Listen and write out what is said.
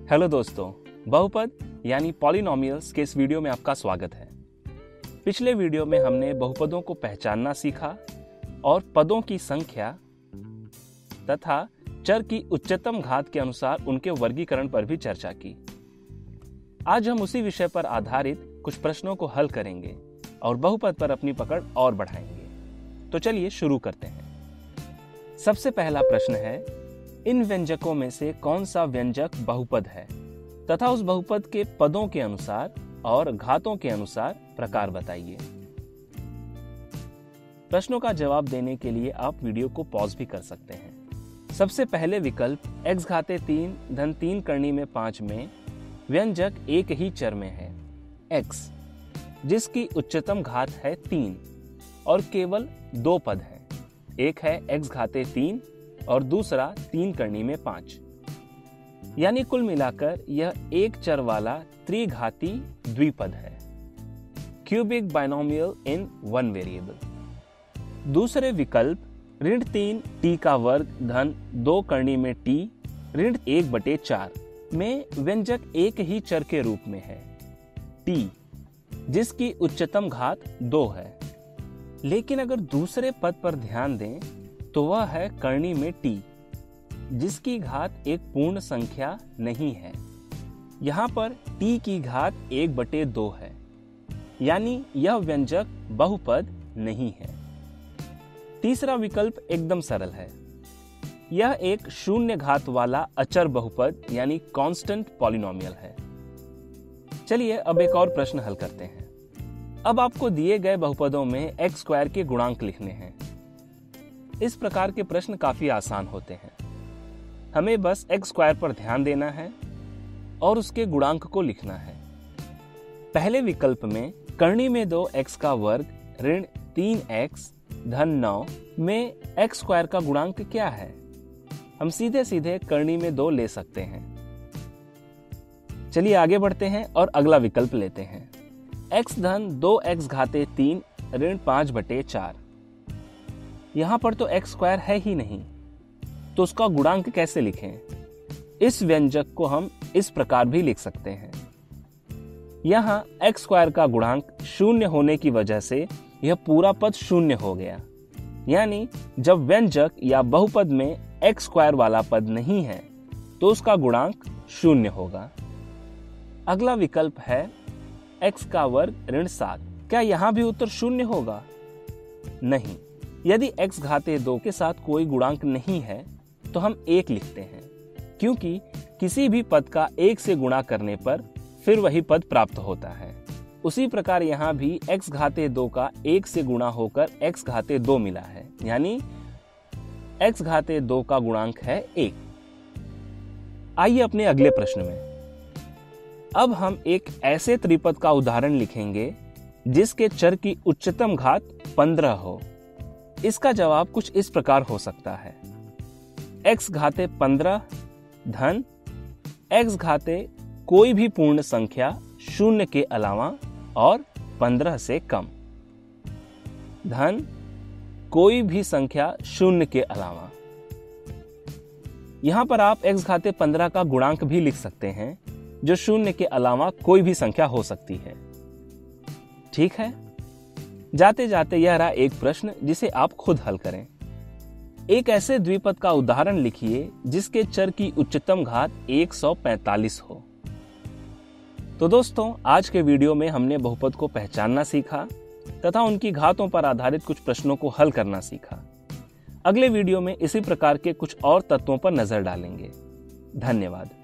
Hello दोस्तों, बहुपद यानी पॉलिनोमियल्स के इस वीडियो में आपका स्वागत है। पिछले वीडियो में हमने बहुपदों को पहचानना सीखा और पदों की संख्या तथा चर की उच्चतम घात के अनुसार उनके वर्गीकरण पर भी चर्चा की। आज हम उसी विषय पर आधारित कुछ प्रश्नों को हल करेंगे और बहुपद पर अपनी पकड़ और बढ़ाएंगे। तो चलिए शुरू करते हैं। सबसे पहला प्रश्न है, इन व्यंजकों में से कौन सा व्यंजक बहुपद है तथा उस बहुपद के पदों के अनुसार और घातों के अनुसार प्रकार बताइए। प्रश्नों का जवाब देने के लिए आप वीडियो को पॉज भी कर सकते हैं। सबसे पहले विकल्प x घाते 3 धन 3 करनी में 5 में व्यंजक एक ही चर में है x, जिसकी उच्चतम घात है 3 और केवल 2 पद हैं। एक है x घाते 3 और दूसरा 3 करनी में 5, यानी कुल मिलाकर यह एक चर वाला त्रिघाती द्विपद है। Cubic binomial in one variable. दूसरे विकल्प ऋण 3 t का वर्ग धन 2 करनी में t ऋण 1/4 में व्यंजक एक ही चर के रूप में है t, जिसकी उच्चतम घात 2 है। लेकिन अगर दूसरे पद पर ध्यान दें तो वह है करनी में t, जिसकी घात एक पूर्ण संख्या नहीं है। यहाँ पर t की घात 1/2 है, यानी यह व्यंजक बहुपद नहीं है। तीसरा विकल्प एकदम सरल है। यह एक शून्य घात वाला अचर बहुपद यानी कांस्टेंट पॉलिनोमियल है। चलिए अब एक और प्रश्न हल करते हैं। अब आपको दिए गए बहुपदों में x² के गुणांक लिखने हैं। इस प्रकार के प्रश्न काफी आसान होते हैं। हमें बस x² पर ध्यान देना है और उसके गुणांक को लिखना है। पहले विकल्प में करनी में 2x का वर्ग ऋण 3x धन 9 में x² का गुणांक क्या है? हम सीधे सीधे करनी में 2 ले सकते हैं। चलिए आगे बढ़ते हैं और अगला विकल्प लेते हैं। x धन 2x घाते 3 ऋण 5/4। यहाँ पर तो x² है ही नहीं, तो उसका गुणांक कैसे लिखें? इस व्यंजक को हम इस प्रकार भी लिख सकते हैं। यहाँ x² का गुणांक शून्य होने की वजह से यह पूरा पद शून्य हो गया, यानी जब व्यंजक या बहुपद में x² वाला पद नहीं है तो उसका गुणांक शून्य होगा। अगला विकल्प है x का वर्ग ऋण 7। क्या यहाँ भी उत्तर शून्य होगा? नहीं। यदि x घाते 2 के साथ कोई गुणांक नहीं है तो हम 1 लिखते हैं, क्योंकि किसी भी पद का 1 से गुणा करने पर फिर वही पद प्राप्त होता है। उसी प्रकार यहाँ भी x घाते 2 का 1 से गुणा होकर x घाते 2 मिला है, यानी x घाते 2 का गुणांक है 1। आइए अपने अगले प्रश्न में। अब हम एक ऐसे त्रिपद का उदाहरण लिखेंगे जिसके चर की उच्चतम घात 15 हो। इसका जवाब कुछ इस प्रकार हो सकता है, x घाते 15 धन x घाते कोई भी पूर्ण संख्या शून्य के अलावा और 15 से कम धन कोई भी संख्या शून्य के अलावा। यहां पर आप x घाते 15 का गुणांक भी लिख सकते हैं, जो शून्य के अलावा कोई भी संख्या हो सकती है। ठीक है, जाते जाते यह रहा एक प्रश्न जिसे आप खुद हल करें। एक ऐसे द्विपद का उदाहरण लिखिए जिसके चर की उच्चतम घात 145 हो। तो दोस्तों, आज के वीडियो में हमने बहुपद को पहचानना सीखा तथा उनकी घातों पर आधारित कुछ प्रश्नों को हल करना सीखा। अगले वीडियो में इसी प्रकार के कुछ और तत्वों पर नजर डालेंगे। धन्यवाद।